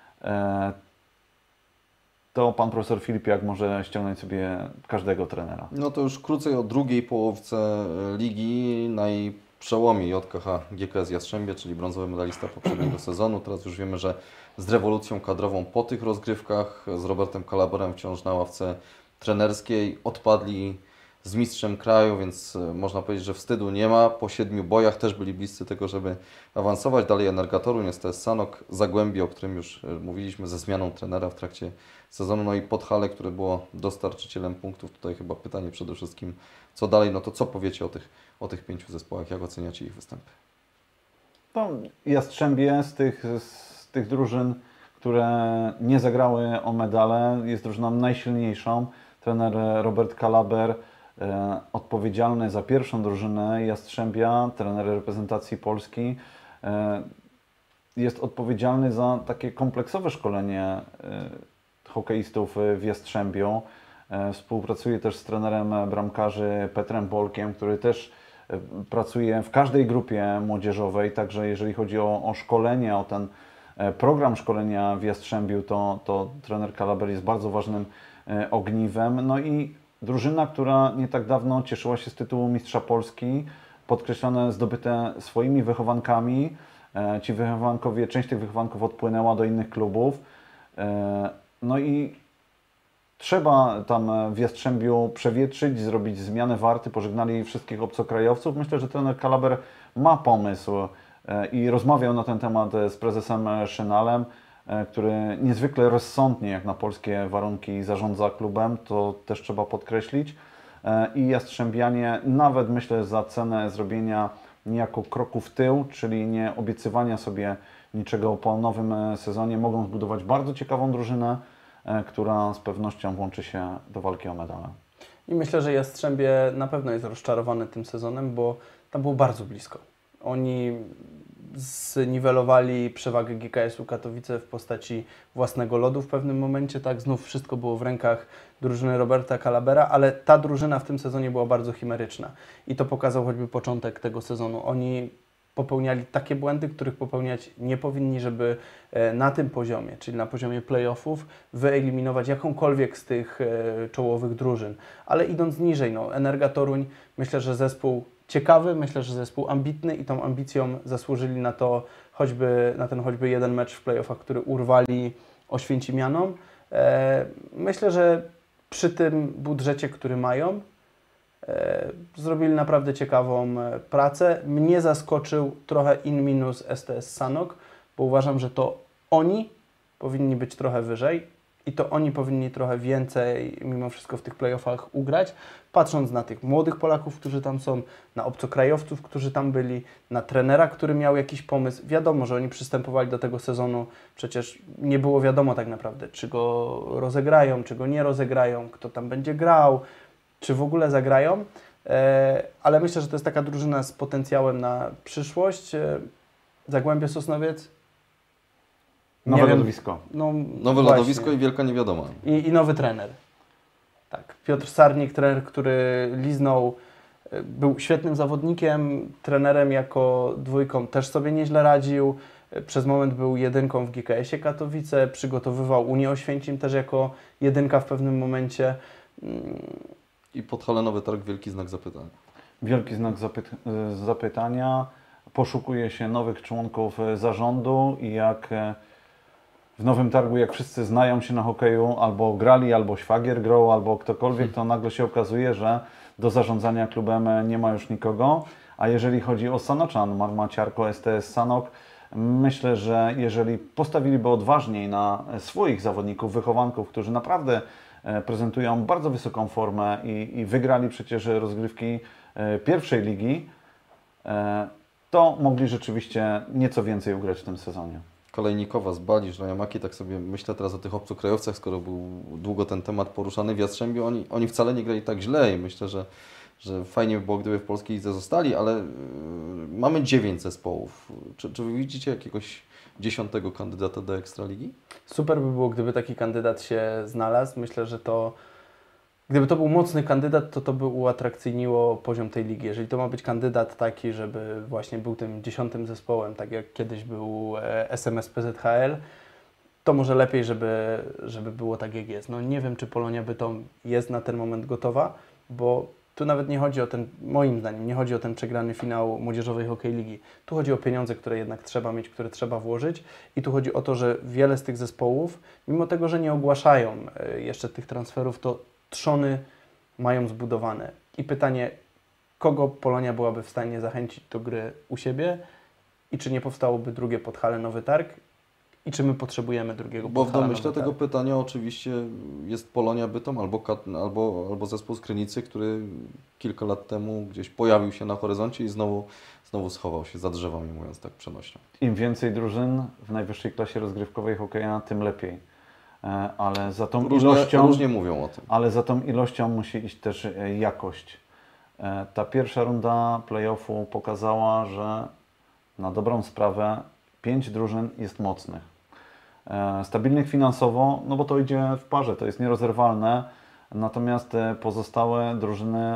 to pan profesor Filipiak może ściągnąć sobie każdego trenera. No to już krócej o drugiej połówce ligi na jej przełomie JKH GKS Jastrzębie, czyli brązowy medalista poprzedniego sezonu. Teraz już wiemy, że z rewolucją kadrową po tych rozgrywkach, z Robertem Kalaberem wciąż na ławce trenerskiej, odpadli z mistrzem kraju, więc można powiedzieć, że wstydu nie ma. Po 7 bojach też byli bliscy tego, żeby awansować. Dalej Energatoru, niestety Sanok, Zagłębie, o którym już mówiliśmy, ze zmianą trenera w trakcie sezonu, no i Podhale, które było dostarczycielem punktów. Tutaj chyba pytanie przede wszystkim, co dalej, no to co powiecie o tych 5 zespołach, jak oceniacie ich występy? To Jastrzębie z tych drużyn, które nie zagrały o medale, jest drużyną najsilniejszą. Trener Robert Kalaber, odpowiedzialny za pierwszą drużynę Jastrzębia, trener reprezentacji Polski, jest odpowiedzialny za takie kompleksowe szkolenie hokeistów w Jastrzębiu. Współpracuje też z trenerem bramkarzy Petrem Bolkiem, który też pracuje w każdej grupie młodzieżowej, także jeżeli chodzi o szkolenie, o ten program szkolenia w Jastrzębiu, to trener Kalaber jest bardzo ważnym ogniwem. No i drużyna, która nie tak dawno cieszyła się z tytułu Mistrza Polski, podkreślone, zdobyte swoimi wychowankami. Ci wychowankowie, część tych wychowanków odpłynęła do innych klubów. No i trzeba tam w Jastrzębiu przewietrzyć, zrobić zmianę warty, pożegnali wszystkich obcokrajowców. Myślę, że trener Kalaber ma pomysł i rozmawiał na ten temat z prezesem Szynalem, który niezwykle rozsądnie, jak na polskie warunki, zarządza klubem, to też trzeba podkreślić. I Jastrzębianie, nawet myślę za cenę zrobienia niejako kroku w tył, czyli nie obiecywania sobie niczego po nowym sezonie, mogą zbudować bardzo ciekawą drużynę, która z pewnością włączy się do walki o medale. I myślę, że Jastrzębie na pewno jest rozczarowany tym sezonem, bo tam było bardzo blisko. Oni zniwelowali przewagę GKS-u Katowice w postaci własnego lodu w pewnym momencie, tak, znów wszystko było w rękach drużyny Roberta Kalabera, ale ta drużyna w tym sezonie była bardzo chimeryczna i to pokazał choćby początek tego sezonu. Oni popełniali takie błędy, których popełniać nie powinni, żeby na tym poziomie, czyli na poziomie playoffów, wyeliminować jakąkolwiek z tych czołowych drużyn. Ale idąc niżej, no, Energa Toruń, myślę, że zespół ciekawy, myślę, że zespół ambitny i tą ambicją zasłużyli na to na ten choćby jeden mecz w playoffach, który urwali Oświęcimianom. Myślę, że przy tym budżecie, który mają, zrobili naprawdę ciekawą pracę. Mnie zaskoczył trochę in-minus STS Sanok, bo uważam, że to oni powinni być trochę wyżej i to oni powinni trochę więcej mimo wszystko w tych playoffach ugrać, patrząc na tych młodych Polaków, którzy tam są, na obcokrajowców, którzy tam byli, na trenera, który miał jakiś pomysł. Wiadomo, że oni przystępowali do tego sezonu, przecież nie było wiadomo tak naprawdę, czy go rozegrają, czy go nie rozegrają, kto tam będzie grał, czy w ogóle zagrają, ale myślę, że to jest taka drużyna z potencjałem na przyszłość. Zagłębie Sosnowiec. Nowe lodowisko. Nowe lodowisko i wielka niewiadoma. I nowy trener. Tak, Piotr Sarnik, trener, który liznął, był świetnym zawodnikiem, trenerem jako dwójką też sobie nieźle radził. Przez moment był jedynką w GKS-ie Katowice, przygotowywał Unię Oświęcim też jako jedynka w pewnym momencie. I Podhale Nowy Targ, wielki znak zapytania. Wielki znak zapytania. Poszukuje się nowych członków zarządu i jak w Nowym Targu, jak wszyscy znają się na hokeju, albo grali, albo szwagier grał, albo ktokolwiek, to nagle się okazuje, że do zarządzania klubem nie ma już nikogo. A jeżeli chodzi o Sanoczan, Marmaciarko, STS Sanok, myślę, że jeżeli postawiliby odważniej na swoich zawodników, wychowanków, którzy naprawdę prezentują bardzo wysoką formę i wygrali przecież rozgrywki pierwszej ligi, to mogli rzeczywiście nieco więcej ugrać w tym sezonie. Kolejnikowa, Zbalisz, Rajamaki, tak sobie myślę teraz o tych obcokrajowcach, skoro był długo ten temat poruszany w Jastrzębiu, oni wcale nie grali tak źle i myślę, że że fajnie by było, gdyby w polskiej lidze zostali, ale mamy 9 zespołów. Czy wy widzicie jakiegoś 10. kandydata do Ekstraligi? Super by było, gdyby taki kandydat się znalazł. Myślę, że gdyby to był mocny kandydat, to by uatrakcyjniło poziom tej ligi. Jeżeli to ma być kandydat taki, żeby właśnie był tym 10. zespołem, tak jak kiedyś był SMS PZHL, to może lepiej, żeby było tak, jak jest. No nie wiem, czy Polonia Bytom jest na ten moment gotowa, bo tu nawet nie chodzi o ten, moim zdaniem, nie chodzi o ten przegrany finał Młodzieżowej Hokej Ligi. Tu chodzi o pieniądze, które jednak trzeba mieć, które trzeba włożyć i tu chodzi o to, że wiele z tych zespołów, mimo tego, że nie ogłaszają jeszcze tych transferów, to trzony mają zbudowane. I pytanie, kogo Polonia byłaby w stanie zachęcić do gry u siebie i czy nie powstałoby drugie Podhale Nowy Targ i czy my potrzebujemy drugiego Bo w Podhala domyśle Nowy tego Targ? pytania oczywiście jest Polonia Bytom albo zespół z Krynicy, który kilka lat temu gdzieś pojawił się na horyzoncie i znowu schował się za drzewami, mówiąc tak przenośnią. Im więcej drużyn w najwyższej klasie rozgrywkowej hokeja, tym lepiej. Ale za tą ilością... Różnie mówią o tym. Ale za tą ilością musi iść też jakość. Ta pierwsza runda play-offu pokazała, że na dobrą sprawę 5 drużyn jest mocnych. Stabilnych finansowo, no bo to idzie w parze, to jest nierozerwalne. Natomiast pozostałe drużyny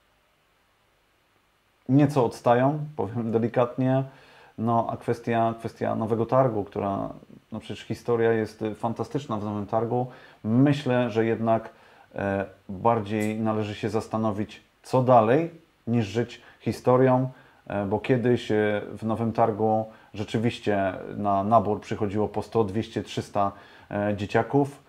nieco odstają, powiem delikatnie. No a kwestia nowego targu, która, no przecież historia jest fantastyczna w nowym targu. Myślę, że jednak bardziej należy się zastanowić, co dalej, niż żyć historią, bo kiedyś w nowym targu rzeczywiście na nabór przychodziło po 100, 200, 300 dzieciaków,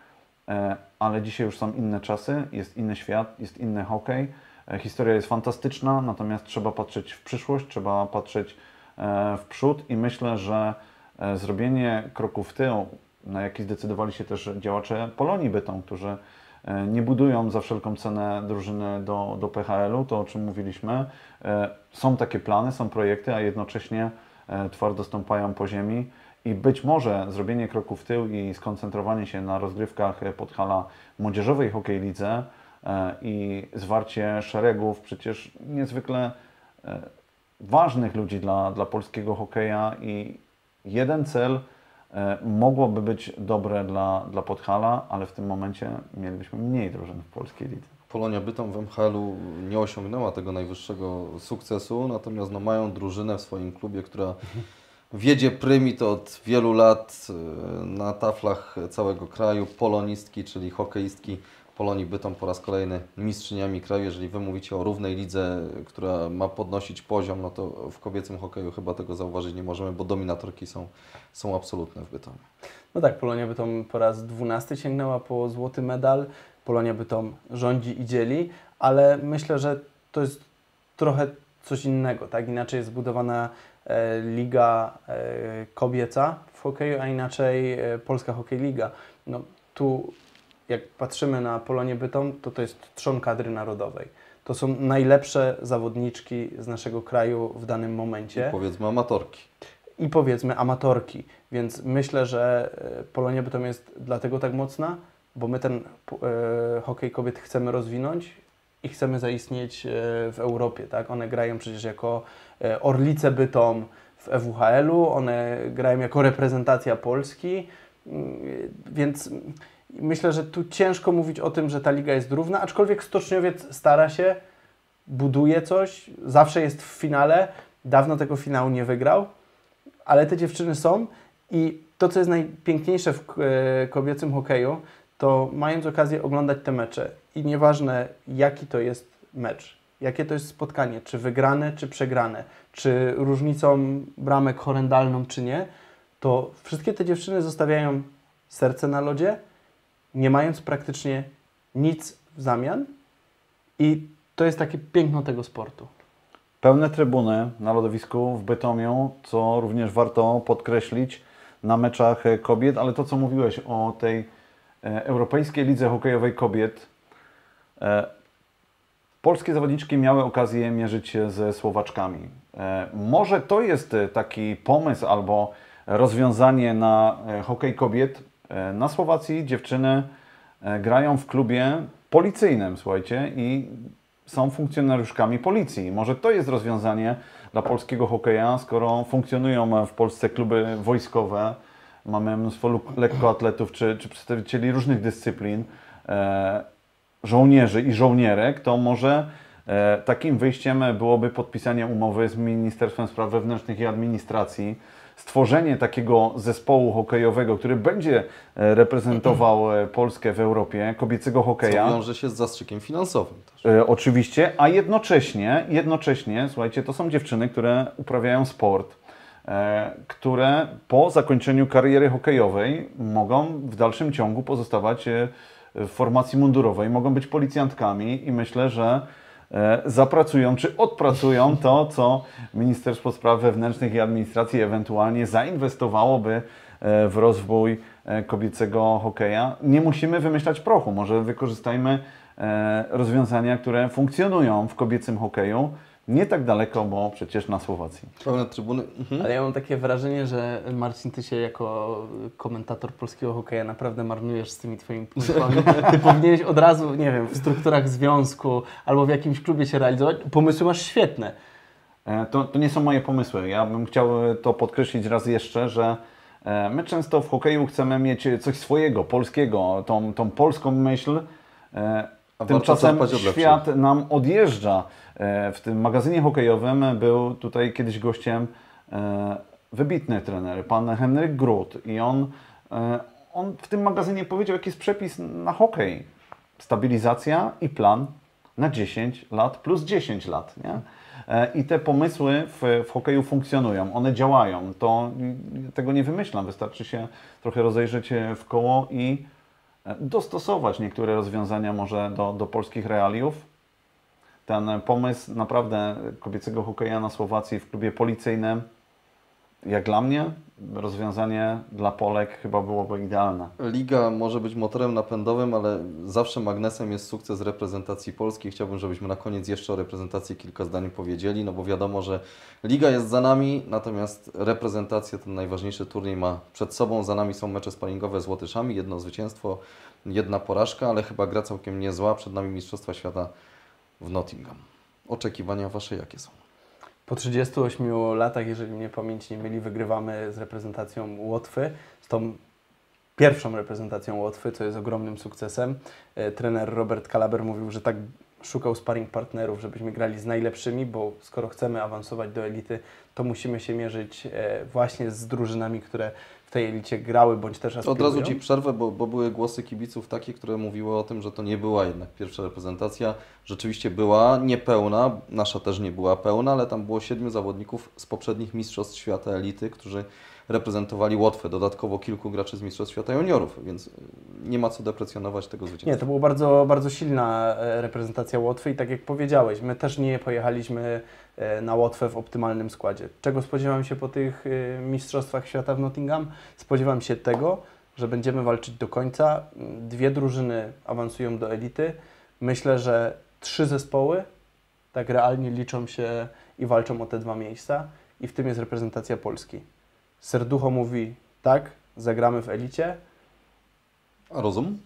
ale dzisiaj już są inne czasy, jest inny świat, jest inny hokej. Historia jest fantastyczna, natomiast trzeba patrzeć w przyszłość, trzeba patrzeć w przód i myślę, że zrobienie kroku w tył, na jaki zdecydowali się też działacze Polonii Bytom, którzy nie budują za wszelką cenę drużyny do PHL-u, to o czym mówiliśmy. Są takie plany, są projekty, a jednocześnie twardo stąpają po ziemi i być może zrobienie kroku w tył i skoncentrowanie się na rozgrywkach Podhala Młodzieżowej Hokej Lidze i zwarcie szeregów przecież niezwykle ważnych ludzi dla polskiego hokeja i jeden cel mogłoby być dobre dla Podhala, ale w tym momencie mielibyśmy mniej drużyn w polskiej lidze. Polonia Bytom w MHL-u nie osiągnęła tego najwyższego sukcesu, natomiast no, mają drużynę w swoim klubie, która wiedzie prymit od wielu lat na taflach całego kraju. Polonistki, czyli hokeistki Polonii Bytom po raz kolejny mistrzyniami kraju. Jeżeli Wy mówicie o równej lidze, która ma podnosić poziom, no to w kobiecym hokeju chyba tego zauważyć nie możemy, bo dominatorki są absolutne w Bytomie. No tak, Polonia Bytom po raz 12 sięgnęła po złoty medal. Polonia Bytom rządzi i dzieli, ale myślę, że to jest trochę coś innego, tak? Inaczej jest zbudowana liga kobieca w hokeju, a inaczej Polska Hokej Liga. No, tu jak patrzymy na Polonię Bytom, to jest trzon kadry narodowej. To są najlepsze zawodniczki z naszego kraju w danym momencie. I powiedzmy amatorki. I powiedzmy amatorki. Więc myślę, że Polonia Bytom jest dlatego tak mocna, bo my ten hokej kobiet chcemy rozwinąć i chcemy zaistnieć w Europie. Tak? One grają przecież jako Orlice Bytom w EWHL-u, one grają jako reprezentacja Polski, więc myślę, że tu ciężko mówić o tym, że ta liga jest równa, aczkolwiek Stoczniowiec stara się, buduje coś, zawsze jest w finale, dawno tego finału nie wygrał, ale te dziewczyny są i to, co jest najpiękniejsze w kobiecym hokeju, to mając okazję oglądać te mecze i nieważne jaki to jest mecz, jakie to jest spotkanie, czy wygrane, czy przegrane, czy różnicą bramek horrendalną, czy nie, to wszystkie te dziewczyny zostawiają serce na lodzie, nie mając praktycznie nic w zamian i to jest takie piękno tego sportu. Pełne trybuny na lodowisku w Bytomiu, co również warto podkreślić na meczach kobiet, ale to, co mówiłeś o tej Europejskiej Lidze Hokejowej Kobiet, polskie zawodniczki miały okazję mierzyć się ze Słowaczkami. Może to jest taki pomysł albo rozwiązanie na hokej kobiet. Na Słowacji dziewczyny grają w klubie policyjnym, słuchajcie, i są funkcjonariuszkami policji. Może to jest rozwiązanie dla polskiego hokeja, skoro funkcjonują w Polsce kluby wojskowe, mamy mnóstwo lekkoatletów czy przedstawicieli różnych dyscyplin, żołnierzy i żołnierek, to może takim wyjściem byłoby podpisanie umowy z Ministerstwem Spraw Wewnętrznych i Administracji, stworzenie takiego zespołu hokejowego, który będzie reprezentował Polskę w Europie, kobiecego hokeja. Co wiąże się z zastrzykiem finansowym też. Oczywiście, a jednocześnie, słuchajcie, to są dziewczyny, które uprawiają sport, które po zakończeniu kariery hokejowej mogą w dalszym ciągu pozostawać w formacji mundurowej, mogą być policjantkami i myślę, że zapracują czy odpracują to, co Ministerstwo Spraw Wewnętrznych i Administracji ewentualnie zainwestowałoby w rozwój kobiecego hokeja. Nie musimy wymyślać prochu, może wykorzystajmy rozwiązania, które funkcjonują w kobiecym hokeju, nie tak daleko, bo przecież na Słowacji. Pełne trybuny. Ale ja mam takie wrażenie, że Marcin, ty się jako komentator polskiego hokeja naprawdę marnujesz z tymi twoimi pomysłami. Ty powinieneś od razu, nie wiem, w strukturach związku albo w jakimś klubie się realizować. Pomysły masz świetne. To nie są moje pomysły. Ja bym chciał to podkreślić raz jeszcze, że my często w hokeju chcemy mieć coś swojego, polskiego, tą polską myśl. Tymczasem świat nam odjeżdża. W tym magazynie hokejowym był tutaj kiedyś gościem wybitny trener, pan Henryk Grut, i on w tym magazynie powiedział, jaki jest przepis na hokej. Stabilizacja i plan na 10 lat plus 10 lat. Nie? I te pomysły w hokeju funkcjonują, one działają. Tego nie wymyślam, wystarczy się trochę rozejrzeć w koło i dostosować niektóre rozwiązania może do polskich realiów. Ten pomysł naprawdę kobiecego hokeja na Słowacji w klubie policyjnym, jak dla mnie, rozwiązanie dla Polek chyba byłoby idealne. Liga może być motorem napędowym, ale zawsze magnesem jest sukces reprezentacji Polski. Chciałbym, żebyśmy na koniec jeszcze o reprezentacji kilka zdań powiedzieli, no bo wiadomo, że Liga jest za nami, natomiast reprezentacja, ten najważniejszy turniej, ma przed sobą. Za nami są mecze sparingowe z Łotyszami, jedno zwycięstwo, jedna porażka, ale chyba gra całkiem niezła. Przed nami Mistrzostwa Świata w Nottingham. Oczekiwania Wasze jakie są? Po 38 latach, jeżeli mnie pamięć nie myli, wygrywamy z reprezentacją Łotwy, z tą pierwszą reprezentacją Łotwy, co jest ogromnym sukcesem. Trener Robert Kalaber mówił, że tak szukał sparring partnerów, żebyśmy grali z najlepszymi, bo skoro chcemy awansować do elity, to musimy się mierzyć właśnie z drużynami, które w tej elicie grały, bądź też aspirują. Od razu Ci przerwę, bo były głosy kibiców takie, które mówiły o tym, że to nie była jednak pierwsza reprezentacja. Rzeczywiście była niepełna, nasza też nie była pełna, ale tam było 7 zawodników z poprzednich Mistrzostw Świata elity, którzy reprezentowali Łotwę. Dodatkowo kilku graczy z Mistrzostw Świata juniorów, więc nie ma co deprecjonować tego zwycięstwa. Nie, to była bardzo, bardzo silna reprezentacja Łotwy i tak jak powiedziałeś, my też nie pojechaliśmy na Łotwę w optymalnym składzie. Czego spodziewam się po tych Mistrzostwach Świata w Nottingham? Spodziewam się tego, że będziemy walczyć do końca. 2 drużyny awansują do elity. Myślę, że 3 zespoły tak realnie liczą się i walczą o te 2 miejsca i w tym jest reprezentacja Polski. Serducho mówi tak, zagramy w elicie. A rozum?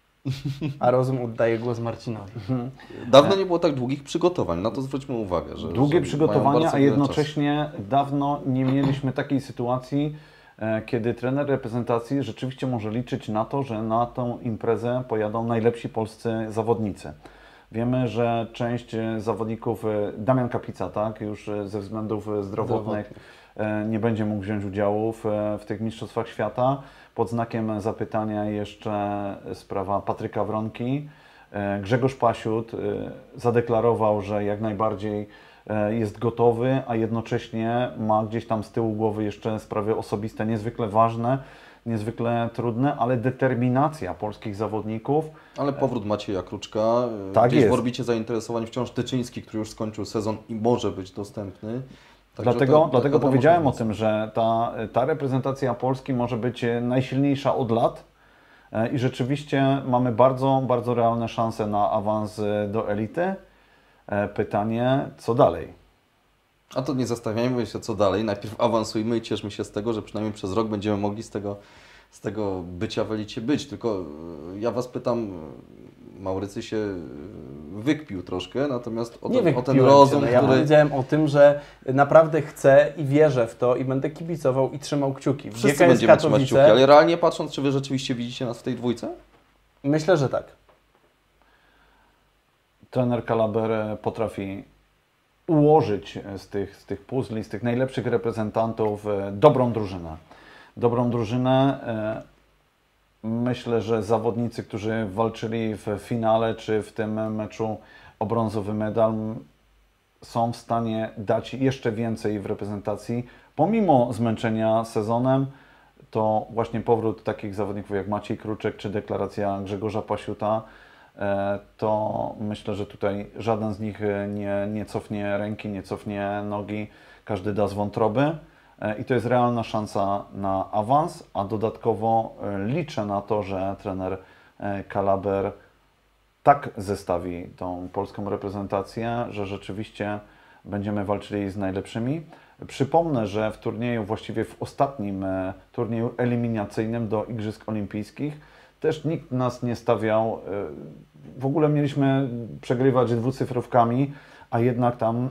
A rozum oddaje głos Marcinowi. Dawno nie było tak długich przygotowań, na to zwróćmy uwagę. Że Długie przygotowania, mają bardzo a wiele jednocześnie dawno nie mieliśmy takiej sytuacji, kiedy trener reprezentacji rzeczywiście może liczyć na to, że na tą imprezę pojadą najlepsi polscy zawodnicy. Wiemy, że część zawodników, Damian Kapica, tak, już ze względów zdrowotnych nie będzie mógł wziąć udziału w tych Mistrzostwach Świata. Pod znakiem zapytania jeszcze sprawa Patryka Wronki. Grzegorz Pasiut zadeklarował, że jak najbardziej jest gotowy, a jednocześnie ma gdzieś tam z tyłu głowy jeszcze sprawy osobiste niezwykle ważne, niezwykle trudne, ale determinacja polskich zawodników. Ale powrót Macieja Kruczka, tak gdzieś jest. w orbicie zainteresowań wciąż Tyczyński, który już skończył sezon i może być dostępny. Dlatego powiedziałem o tym, że ta reprezentacja Polski może być najsilniejsza od lat i rzeczywiście mamy bardzo, bardzo realne szanse na awans do elity. Pytanie, co dalej? A to nie zastanawiajmy się, co dalej. Najpierw awansujmy i cieszmy się z tego, że przynajmniej przez rok będziemy mogli z tego z tego bycia w elicie być. Tylko ja Was pytam, Maurycy się wykpił troszkę, natomiast o ten rozum, Ja który... powiedziałem o tym, że naprawdę chcę i wierzę w to i będę kibicował i trzymał kciuki. Wszyscy będziemy trzymać kciuki, ale realnie patrząc, czy Wy rzeczywiście widzicie nas w tej dwójce? Myślę, że tak. Trener Kalaber potrafi ułożyć z tych puzli, z tych najlepszych reprezentantów dobrą drużynę. Dobrą drużynę. Myślę, że zawodnicy, którzy walczyli w finale czy w tym meczu o brązowy medal, są w stanie dać jeszcze więcej w reprezentacji. Pomimo zmęczenia sezonem, to właśnie powrót takich zawodników jak Maciej Kruczek czy deklaracja Grzegorza Pasiuta, to myślę, że tutaj żaden z nich nie cofnie ręki, nie cofnie nogi, każdy da z wątroby i to jest realna szansa na awans, a dodatkowo liczę na to, że trener Kalaber tak zestawi tą polską reprezentację, że rzeczywiście będziemy walczyli z najlepszymi. Przypomnę, że w turnieju, właściwie w ostatnim turnieju eliminacyjnym do Igrzysk Olimpijskich też nikt nas nie stawiał, w ogóle mieliśmy przegrywać dwucyfrówkami, a jednak tam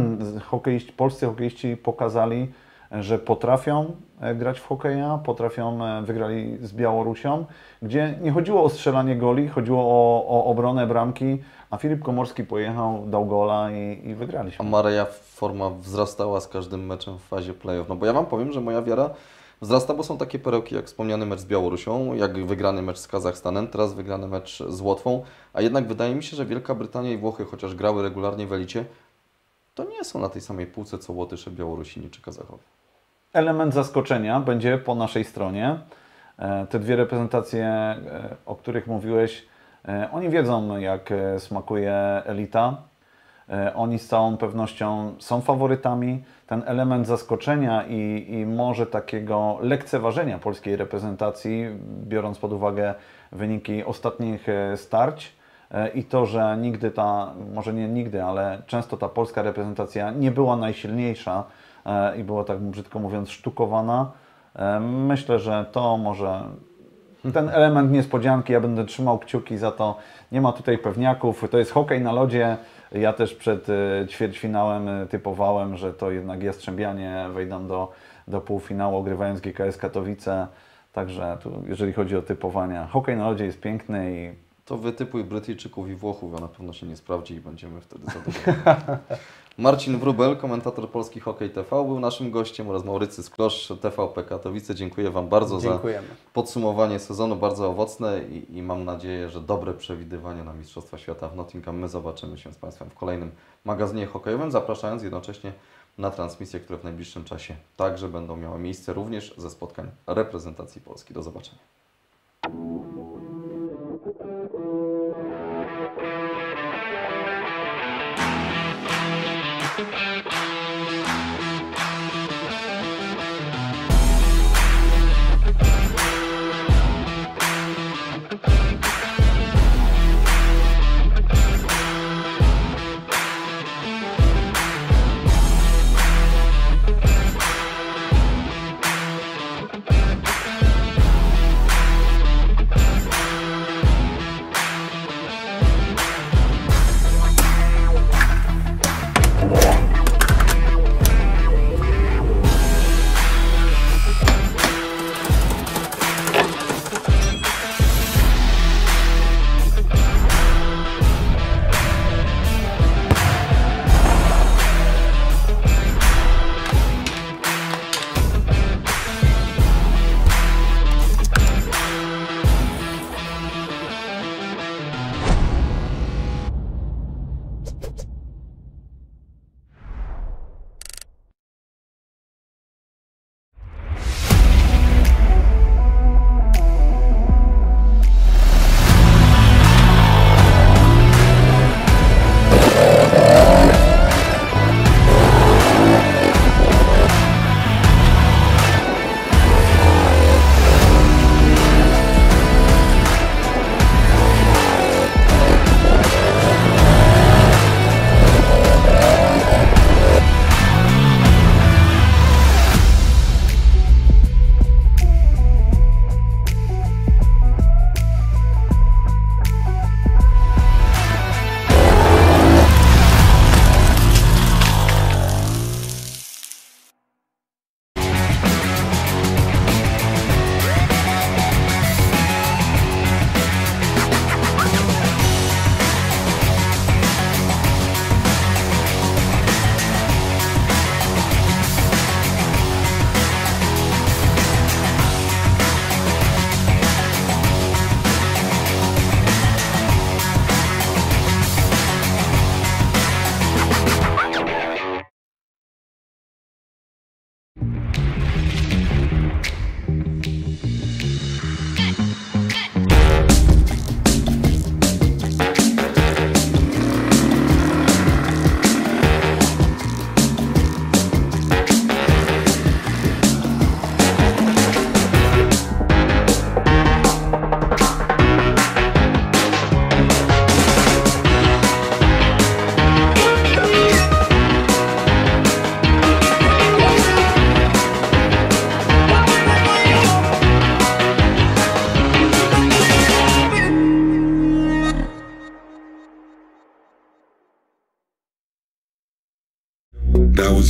polscy hokeiści pokazali, że potrafią grać w hokeja, wygrali z Białorusią, gdzie nie chodziło o strzelanie goli, chodziło o obronę bramki, a Filip Komorski pojechał, dał gola i wygraliśmy. A Mareja forma wzrastała z każdym meczem w fazie play-off. No bo ja Wam powiem, że moja wiara wzrasta, bo są takie perełki jak wspomniany mecz z Białorusią, jak wygrany mecz z Kazachstanem, teraz wygrany mecz z Łotwą, a jednak wydaje mi się, że Wielka Brytania i Włochy, chociaż grały regularnie w elicie, to nie są na tej samej półce co Łotysze, Białorusini czy Kazachowie. Element zaskoczenia będzie po naszej stronie. Te dwie reprezentacje, o których mówiłeś, oni wiedzą, jak smakuje elita. Oni z całą pewnością są faworytami. Ten element zaskoczenia i może takiego lekceważenia polskiej reprezentacji, biorąc pod uwagę wyniki ostatnich starć i to, że nigdy może nie nigdy, ale często ta polska reprezentacja nie była najsilniejsza i była, tak brzydko mówiąc, sztukowana. Myślę, że to może ten element niespodzianki, ja będę trzymał kciuki za to. Nie ma tutaj pewniaków, to jest hokej na lodzie. Ja też przed ćwierćfinałem typowałem, że to jednak Jastrzębianie wejdą do półfinału, ogrywając GKS Katowice. Także tu, jeżeli chodzi o typowania, hokej na lodzie jest piękny i... To wytypuj Brytyjczyków i Włochów, a na pewno się nie sprawdzi i będziemy wtedy zadowoleni. Marcin Wróbel, komentator Polski Hokej TV, był naszym gościem oraz Maurycy Sklosz, TVP Katowice. Dziękuję Wam bardzo za podsumowanie sezonu, bardzo owocne i mam nadzieję, że dobre przewidywania na Mistrzostwa Świata w Nottingham. My zobaczymy się z Państwem w kolejnym magazynie hokejowym, zapraszając jednocześnie na transmisje, które w najbliższym czasie także będą miały miejsce, również ze spotkań reprezentacji Polski. Do zobaczenia.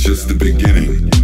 just the beginning.